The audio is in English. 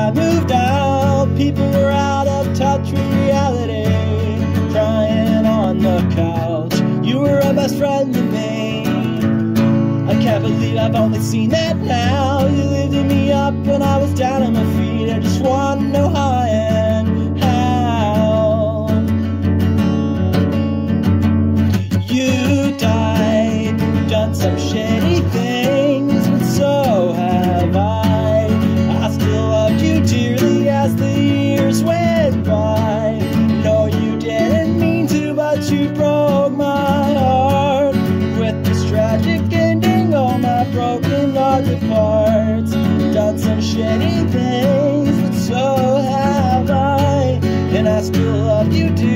I moved out, people were out of touch with reality, crying on the couch. You were a best friend to me. I can't believe I've only seen that now. You lifted me up when I was down on my feet. I just want to know how I am, how. You died, done some shady things, but so have I. I still loved you dearly as the years went by. No, you didn't mean to, but you broke my heart. With this tragic ending, all my broken heart departs. Done some shady things, but so have I. And I still love you dearly.